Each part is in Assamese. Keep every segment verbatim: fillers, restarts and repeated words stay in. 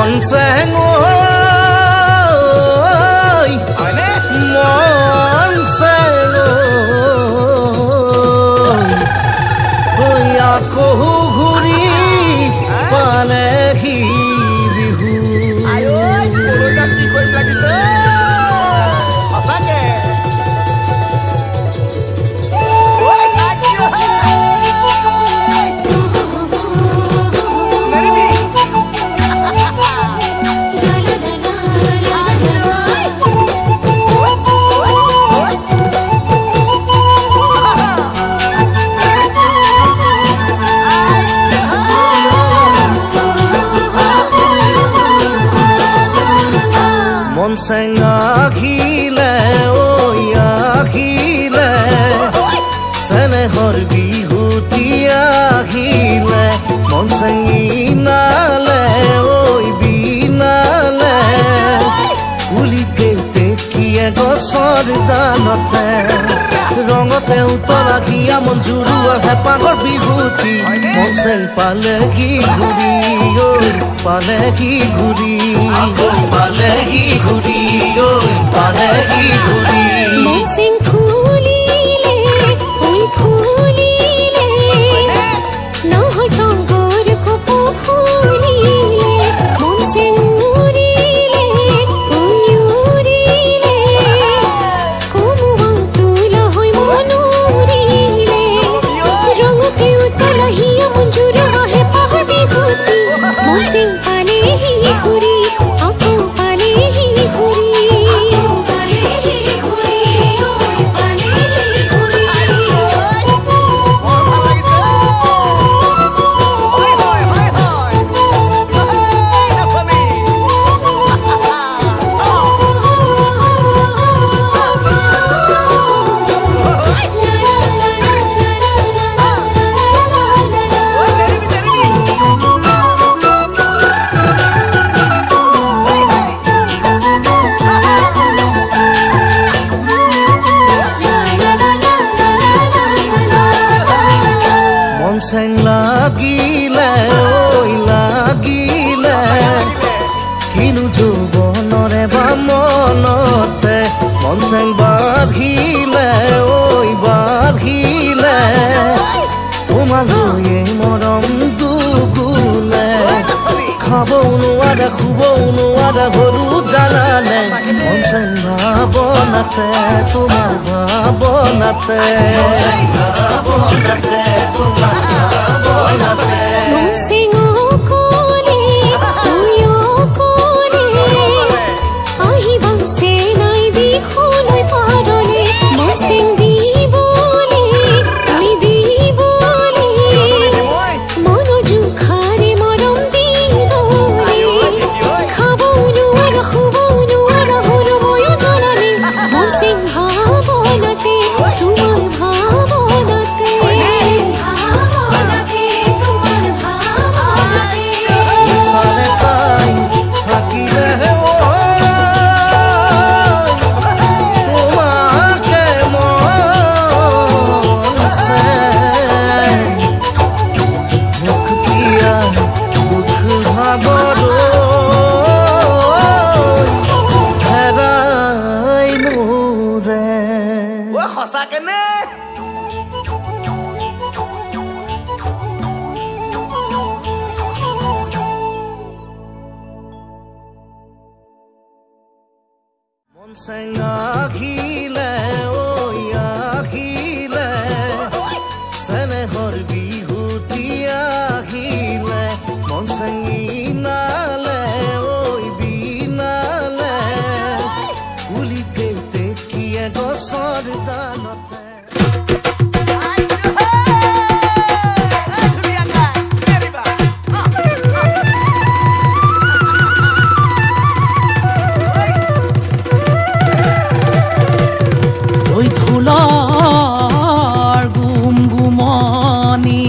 মন চেং মন চেং আকৌ ঘূৰি পালেহি বিহু মন চেং আহিলে ঐ আহিলে চেনেহৰ বিহুতি আহিলে মন চেং বিনালে ঐ বিনালে কুলিতে তেকিয়ে গছৰ দানতে ৰঙতে উতলা হিয়া মন জুৰুৱা হেঁপাহৰ বিহুতি মন চেং পালেহি ঘূৰি ঐ পালেহি ঘূৰি পালেহি ঘূৰি ঐ পালেহি ঘূৰি মন চেং ফুলিলে ঐ ফুলিলে নহয় টগৰ কপৌ ফুলিলে মন চেং উৰিলে ঐ উৰিলে কমুৱা তোলা হৈ মন উৰিলে ৰঙতে উতলা হিয়া মন জুৰুৱা হেঁপাহৰ বিহুতি মন চেং পালেহি ঘূৰি আকৌ পালেহি ঘূৰি পালেহি ঘূৰি পালেহি ঘূৰি মন চেং লাগিলে ঐ লাগিলে কিনো যৌৱনৰে বা মনতে মন চেং বাঢ়িলে ঐ বাঢ়িলে তোমালৈয়ে মৰম দুগুণে খাবও নোৱাৰা শুবও নোৱাৰা হলো জানানে মন চেং ভাৱনাতে তোমাৰ ভাৱনাতে ভাৱনাতে তোমাৰ ভাৱনাতে মন চেং অকলে তুই অকলে আহিবা চেনাই দিখলৈ পাৰলে মন চেং দিবলে তুই দিবলে মনৰ জোখাৰে মৰম দিবলে খাবও নোৱাৰা শুবও নোৱাৰা হলো ময়ো জানানে মন চেং ভাৱনাতে তোমাৰ ভাৱনাতে ভাৱনাতে তোমাৰ ভাৱনাতে চালে চাই থাকিলেহে ঐ তোমাকে মন চেং মুখ দিয়া দুখ ভাগৰ হেৰাই মোৰে সঁচাকে নে মন চেং আহিলে ঐ আহিলে চেনেহৰ বিহুতি আহিলে মন চেং বিনালে ঐ বিনালে কুলিতে তেকিয়ে গছৰ দানতে ওই ঢোলৰ গুম গুমনি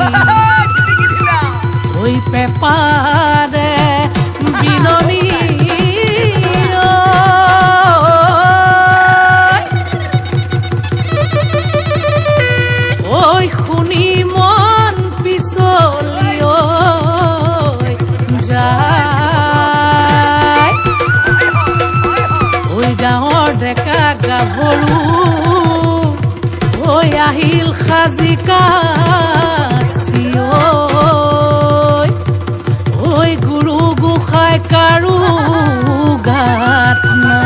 ওই পেপাৰে বিননি ওই শুনি মন পিছলি ঐ যা আহিল খাজিকা চিঞৰ ঐ গুৰু গোসাঁই কাৰো গাত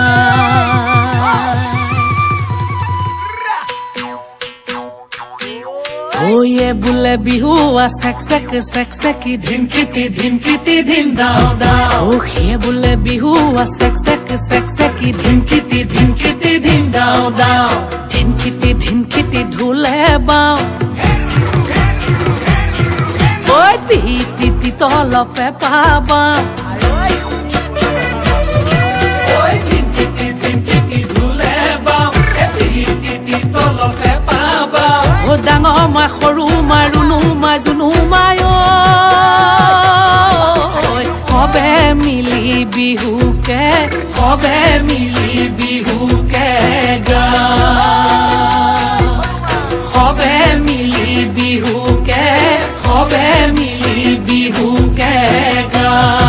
ওয়ে বুলে বিহু সেক সেক সেক সেকি ধিনকিতি ধিনকিতি ধিন দাও দাও ও হে বুলে বিহু সেক সেক সেক সেকি ধিনকিতি ধিনকিতি ধিন দাও দাও ধিনকিতি ধিনকিতি ঢোলে বাও ওই তি তি তি তলপে পাবা ওই ধিনকিতি ধিনকিতি ঢোলে বাও তি তি তি তলপে পাবা ও ডাঙৰ মা সৰু মা ৰুণু মা জুনু মায় সবে মিলি বিহুকে সবে মিলি বিহুকে গা সবে মিলি বিহুকে সবে মিলি বিহুকে গা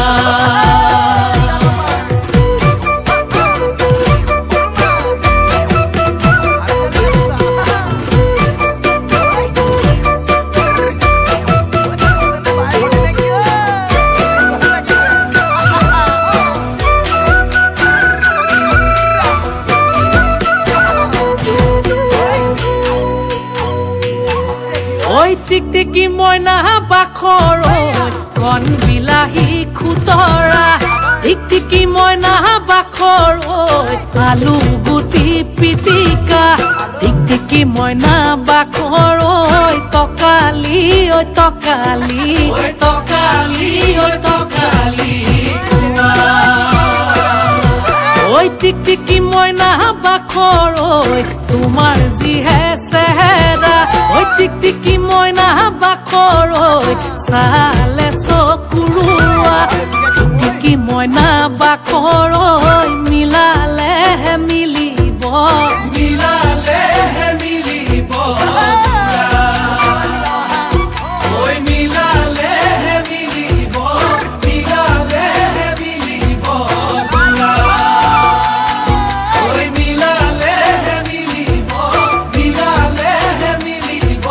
টিকটিকি মইনা বাখৰ কণ বিলাহী খুতৰা টিকটিকি মইনা বাখৰ আলু গুটি পিটিকা টিকটিকি মইনা বাখৰ তকালি ঐ তকালি ঐ তকালি ঐ তকালি ঐ টিকটিকি মইনা বাখৰ তোমাৰ যিহে চেহেৰা ঐ টিকটিকি মইনা বাখৰ চালে চকুৰুৱা টিকটিকি মইনা বাখৰ মিলালেহে মিলিব মিলালেহে মিলিব ঐ মিলালেহে মিলিব মিলালেহে মিলিব ঐ মিলালেহে মিলিব মিলালেহে মিলিব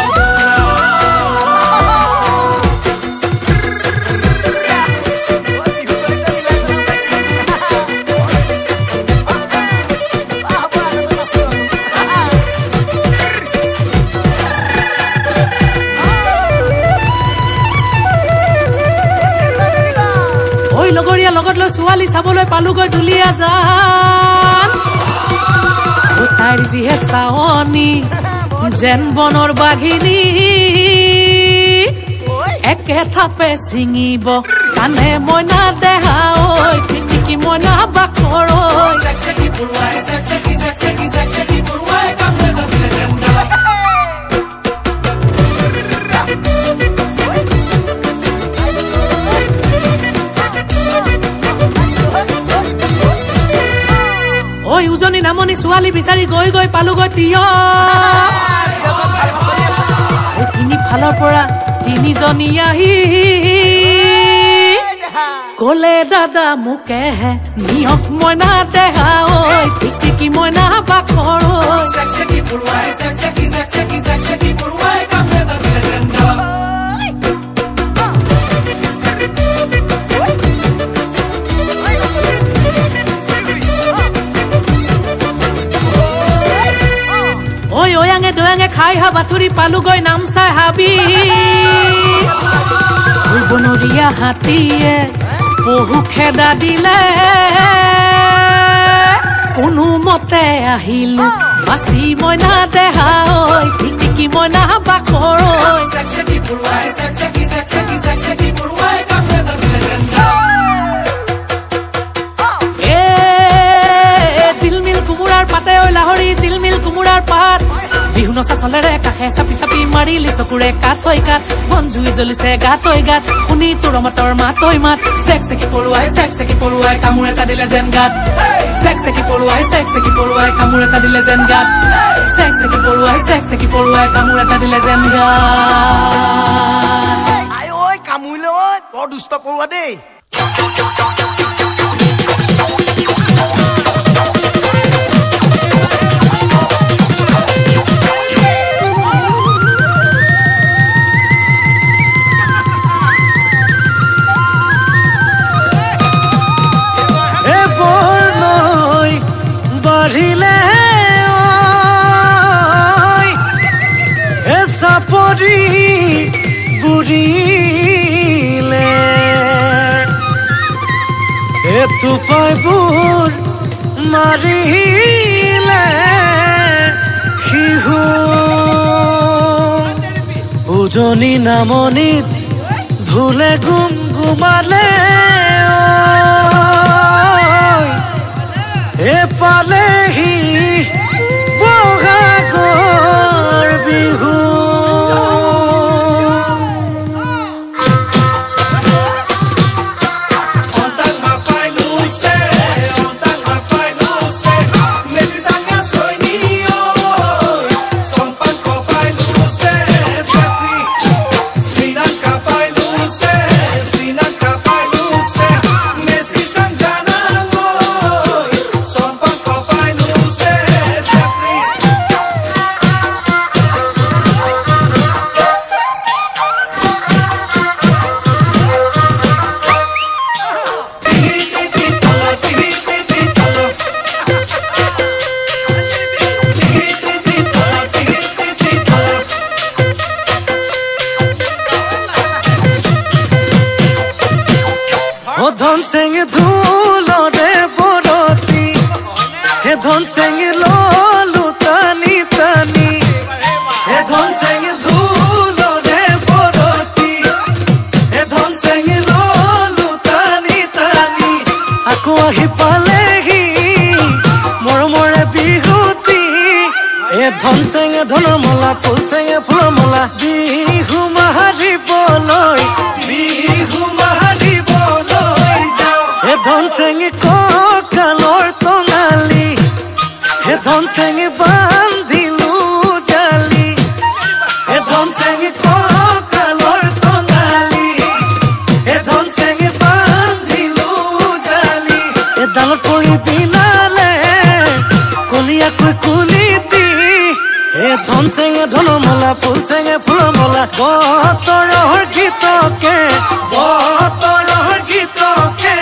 ঐ লগৰীয়া লগত লৈ ছোৱালী চাবলৈ পালোগৈ দুলীয়া জান ঐ তাইৰ যিহে চাৱনী যেন বনৰ বাঘিনী একে থাপে ছিঙিব কানে মইনা দেহা ঐ টিকটিকি মইনা বাখৰ ঐ উজনি নামনি ছোৱালী বিচাৰি গৈ গৈ পালোগৈ তিয় তিনি ফালৰ পৰা তিনিজনী আহি কলে দাদা মোকেহে নিয়ক মইনা দেহা ঐ টিকটিকি মইনা বাখৰ ঐ ঐয়াঙে দয়াঙে খাই হা বাথুৰি পালোগৈ নামচাই হাবি ঐ বনৰীয়া হাতীয়ে বহু খেদা দিলে কোনো মতে আহিলো বাচি মইনা দেহা ঐ টিকটিকি মইনা বাখৰ এ জিলমিল কুমুৰাৰ পাতে ঐ লাহৰি জিলমিল কুমুৰাৰ পাত বিহু নচা চলেৰে কাষে চাপি চাপি মাৰিলি চকুৰে কাঠ হৈ কাঠ মন জুই জ্বলিছে গাত ঐ গাত শুনি তোৰ মাতৰ মাত ঐ মাত চেক চেকি পৰুৱাই চেক চেকি পৰুৱাই কামোৰ এটা দিলে যেন গাত চেক চেকি পৰুৱাই চেক চেকি পৰুৱাই কামোৰ এটা দিলে যেন গাত চেক চেকি পৰুৱাই চেক চেকি পৰুৱাই কামোৰ এটা দিলে যেন গাত আই ঐ কামুৰিলে ঐ বৰ দুষ্ট পৰুৱা দেই উৰিলে এতু পাইবোৰ মাৰিলে শিহু উজনি নামনিত ধুলে গুম গুমালে এ পালেহি বহাগৰ বিহু ধন চেং ধুলৰে বৰতি হে ধন চেং ললু টানি টানি হে ধন চেং ধুলৰে বৰতি হে ধন চেং ললু টানি টানি আকৌ আহি পালেহি মৰমৰে বিহুতি এ ধন চেং ধনৰ মালা ফুল চেঙে ফুলৰ মালা বিহু মাৰিবলৈ বিহু ধন চেঙে কঁকালৰ টঙালি হে ধন চেঙে বান্ধিলো জালি হে ধন চেঙে কঁকালৰ টঙালি হে ধন চেঙে বান্ধিলো জালি এ ডালত পৰি বিনালে কলিয়াকৈ কুলিতি হে ধন চেঙে ধনৰ মালা ফুল চেঙে ফুলৰ মালা বতৰৰ গীতকে বতৰৰ গীতকে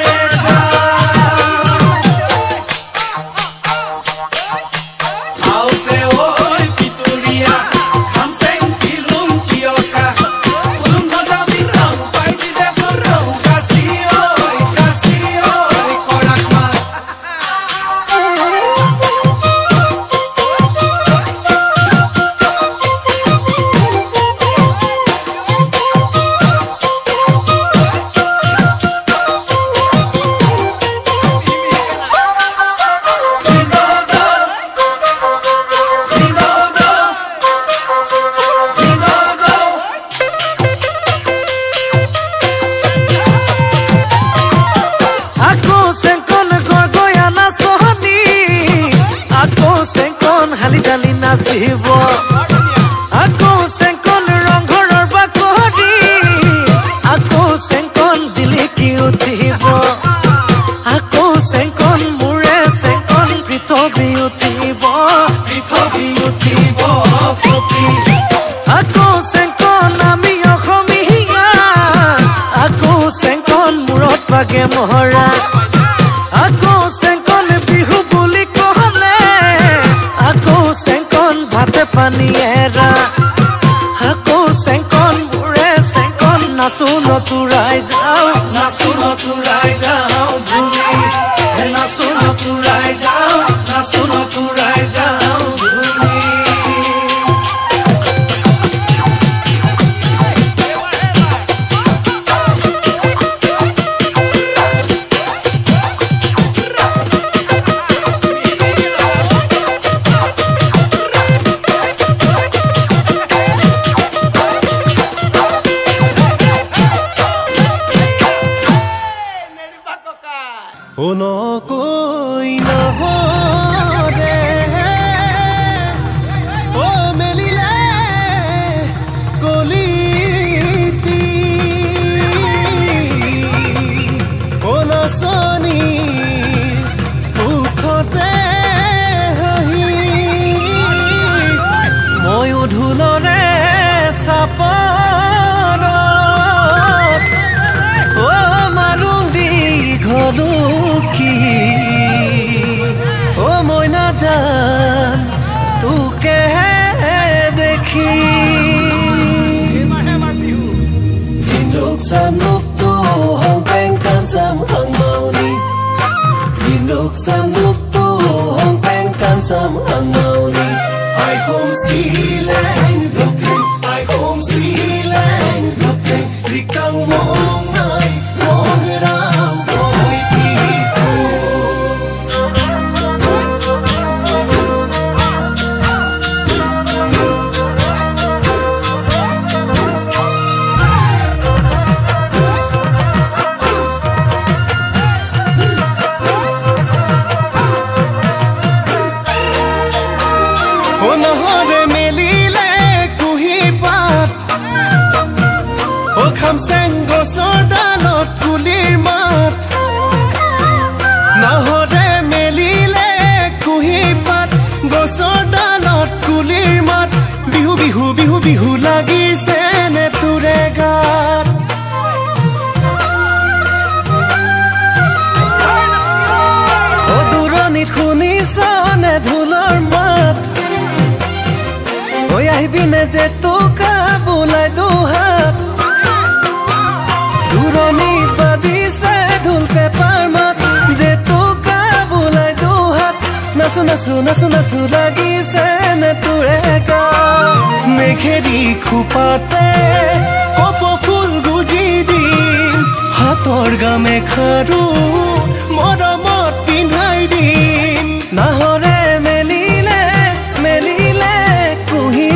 নাচিব আকৌ চেংকন ৰংঘৰৰ বাকৰি আকৌ চেংকন জিলিকি উঠিব আকৌ চেংকন মোৰে চেংকন পৃথিৱী উঠিব পৃথিৱী উঠিব পপি আকৌ চেংকন আমি অসমীয়া আকৌ চেংকন মূৰত পাগে মহৰা আকৌ চেংকন বিহু বুলি কহলে আকৌ ভাতে পানী এৰা আকৌ চেংকন মোৰে চেংকন নাচো নতুৰাই যাওঁ নাচো নতুৰাই যাওঁ ধুলি নাচো নতুৰাই যাওঁ নাচো নতুৰাই যাওঁ ধুলি কৈ নহৰে ও মেলিলে কলিতি ও নাচনি মুখতে হাঁহি ময়ো ঢোলৰে চাপৰত ও মালুং দীঘলুকি sam lúc tu hồng beng can sam hang mau ni Jin lúc sam lúc tu hồng beng can sam hang mau ni I home see lang looking I home see lang looking đi căng mong ai mong ra mong kham sen go sorda not kulir mat na hore melile kuhi pat go sorda not kulir mat bihu bihu bihu bihu lagi sene ture gat o duroni khuni sone dhulor mat oi ahbine je toka bulai duhat Duroni baji se dhul pe parmat je tu ka bulai du hat nasu nasu nasu nasu lagi se ne tureka mekheri khupate kopo phul guji din hator game kharu moramot pinhai din na hore melile melile kuhi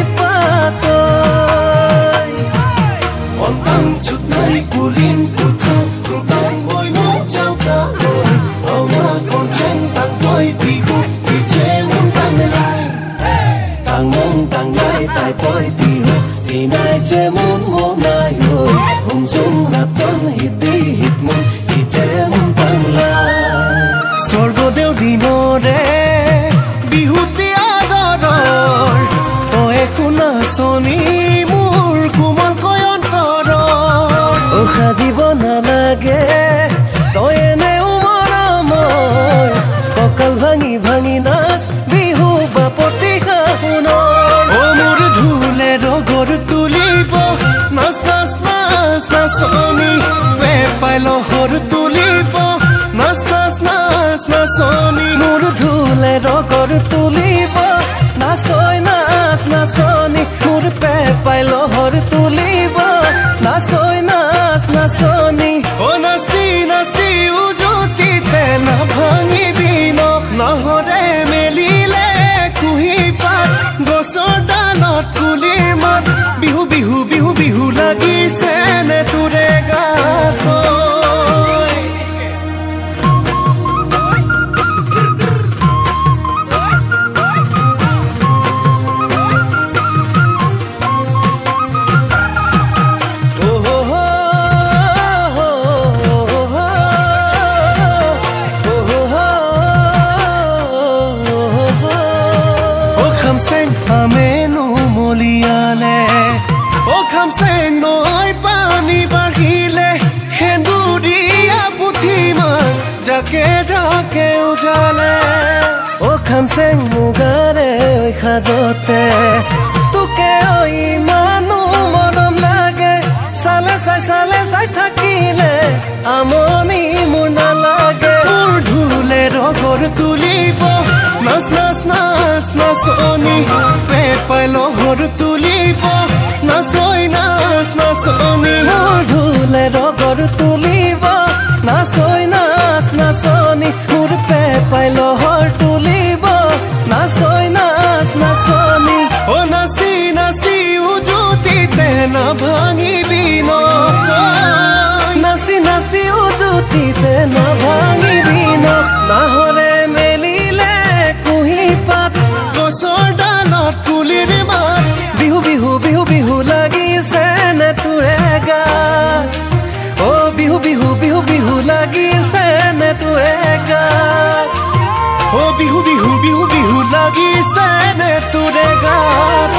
patoi ontang chut nai kulin kutha kutan boy mo chau ka boy oma con chen tang boy pi hu pi che mong tang lai tang mong tang lai tai boy pi hu pi nai che mong mo nai hoy hum sum rap ton hit di hit mong pi che mong tang lai sorgo deu dinore bihuti adoror o ekuna soni mur kumal koyon সাজিব নালাগে তই এনে উমৰা মই কঁকাল ভাঙি ভাঙি নাচ বিহু বাপতি শাহুন অ মোৰ ঢোলে ৰগৰ তুলিব নাচ নাচ নাচ নাচনি পেপাই লহৰ তুলিব নাচ নাচ নাচ নাচনি মোৰ ঢোলে ৰগৰ তুলিব নাচই নাচ নাচনি মোৰ পেপাই লহৰ তুলিব নাচই নাচ নাচনি ও নাচি নাচি উজুতি তেনা ভাঙি বিনক নহৰে মেলিলে কুহি পাত গছৰ ডালত কুলিৰ মাত বিহু বিহু বিহু বিহু লাগিছে নে তোৰে গাত जाके जाके उजाले ओ खमसें मुगारे ओई खाजोते तुके ओई मानु मरम लागे साले साई साले साई থাকিলে আমনি মোৰ নালাগে মোৰ ঢোলে ৰগৰ তুলিব নাচ নাচ নাচ নাচনি পেপাই লহৰ তুলিব নাচই নাচ নাচনি মোৰ ঢোলে ৰগৰ তুলিব নাচই নাচ নাচনি মোৰ পেপাই লহৰ তুলিব নাচই নাচ নাচনি ও নাচি নাচি উজুতিতে না ভাঙিবি নকয় নাচি নাচি উজুতিতে না ভাঙিবি নক নাহৰে মেলিলে কুহি পাত গছৰ ডালত কুলিৰ মাত বিহু বিহু বিহু বিহু লাগিছে নে তোৰে গাত ও বিহু বিহু বিহু বিহু লাগিছে নে তোৰে গাত ও বিহু বিহু বিহু বিহু লাগিছে নে তোৰে গাত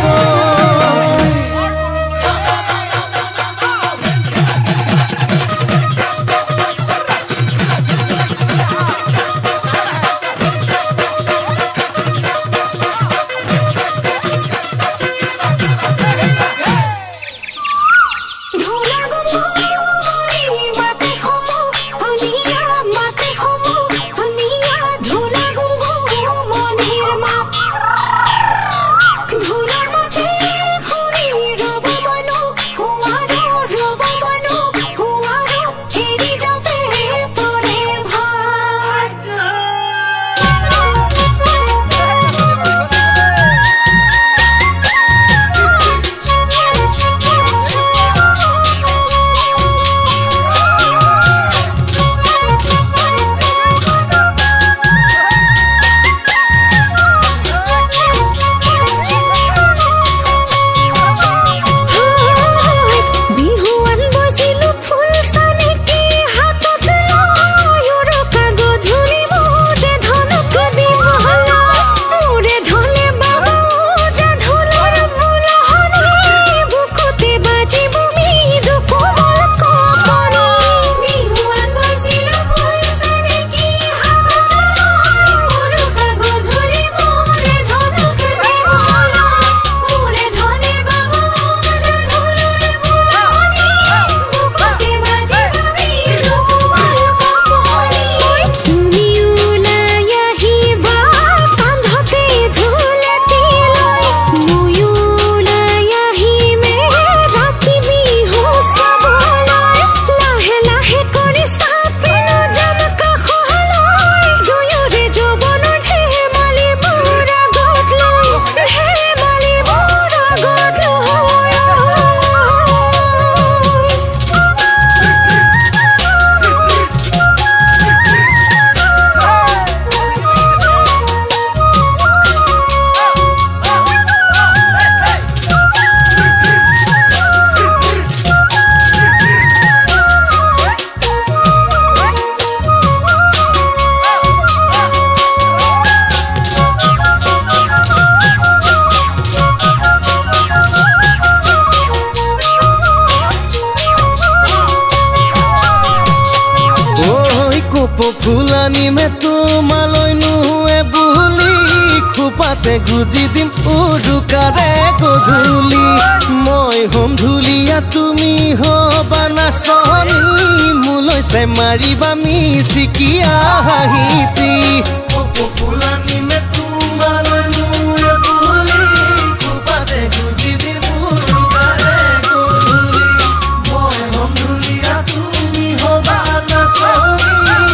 নিমে তোমালৈ নুৱে বুলি খোপাতে গুজি দিম উৰুকাৰে গধূলি মই হম ধুলিয়া তুমি হবা নাচনী মোলৈ চাই মাৰিবা মিচিকিয়া হাঁহিতি ফুলা নিমে তোমালৈ নুৱে বুলি খোপাতে গুজি দিম উৰুকাৰে গধূলি মই হম ধুলিয়া তুমি হবা নাচনী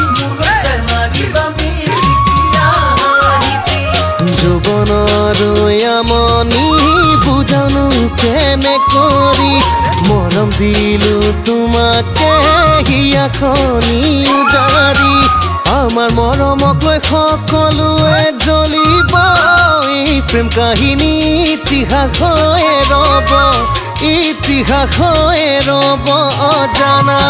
যৌবনৰ আমনি বুজানো কেনে কৰি মৰম দিলো তোমাকে হিয়াখনি উজাৰি আমাৰ মৰমক লৈ সকলোৱে জ্বলিব এই প্ৰেম কাহিনী ইতিহাস হৈ ৰব ইতিহাস হৈ ৰব অজানা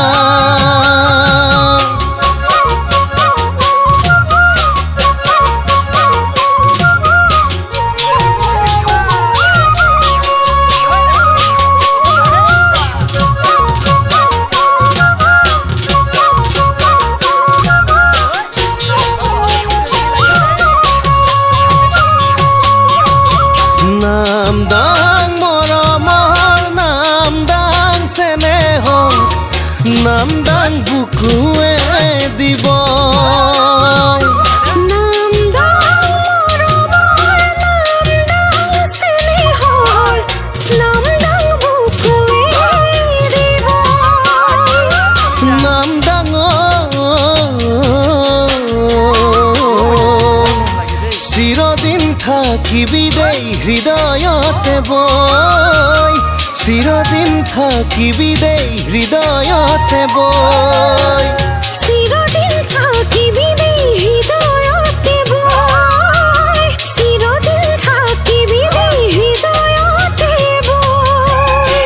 নাম দাং বুকুৱে দিব নাম দাং মৰমৰ নাম দাং স্নেহৰ নাম দাং বুকুৱে দিব নাম দাং চিৰদিন থাকিবি দেই হৃদয়তে বৈ চিৰদিন থাকিবি দেই হৃদয়তে বৈ চিৰদিন থাকিবি দেই হৃদয়তে বৈ চিৰদিন থাকিবি দেই হৃদয়তে বৈ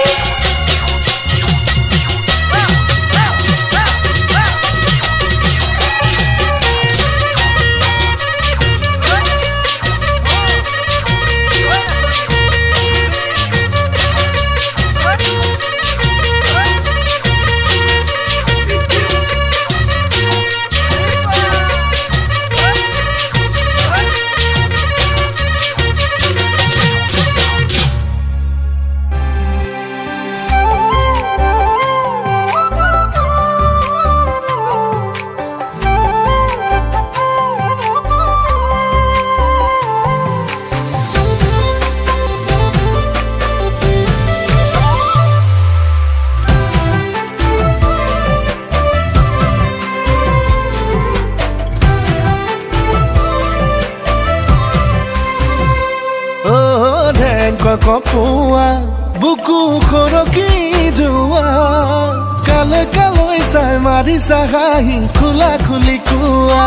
কপুৱা বুকু খৰকি যোৱা কালে কালৈ চাই মাৰি চাহাহি খোলা খুলি কোৱা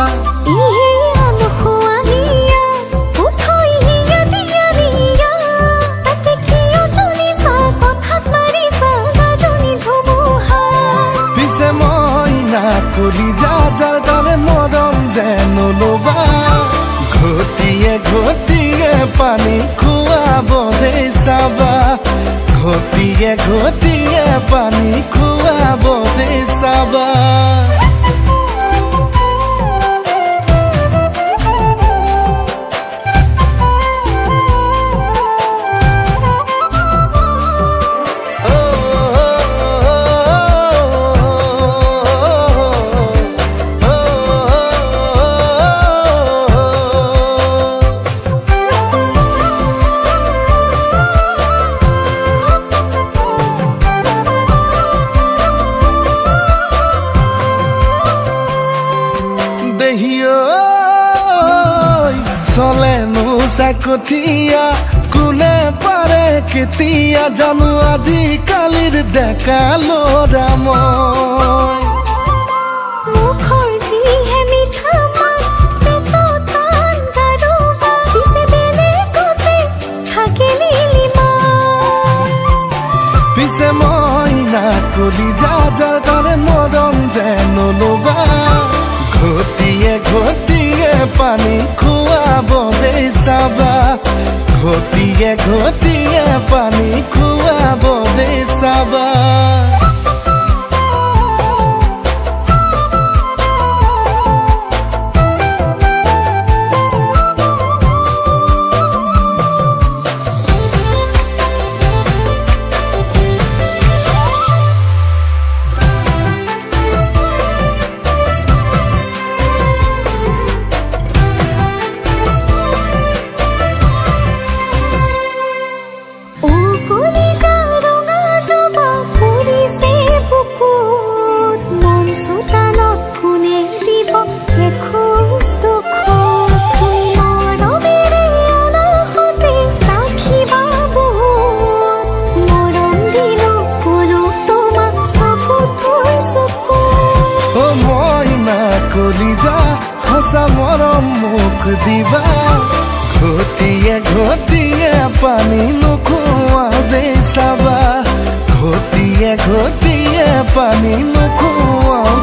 পিছে মই নাকলি যা যাৰ কাৰণে মৰম যেন ল'বা ঘটিয়ে ঘটিয়ে পানী খুৱাব দে চাবা ঘটিয়ে ঘটিয়ে পানী খুৱাব দে চাবা কঠিয়া কোনে পাৰে কেতিয়া জানো আজিকালিৰ ডেকা ল'ৰা মই মুখৰ যিহে মিঠা মাত পেটত টান গাৰুবা পিছে বেলেগতে থাকে লিলিমা পিছে মই নাকলি যা যাৰ কাৰণে মৰম যেন ল'বা ঘটিয়ে ঘটিয়ে পানী খুৱাব দে চাবা ঘটিয়ে ঘটিয়ে পানী খুৱাব দে চাবা দিবা ঘটিয়ে ঘটিয়ে পানী নোখোৱা দে চাবা ঘটিয়ে ঘটিয়ে পানী নোখোৱা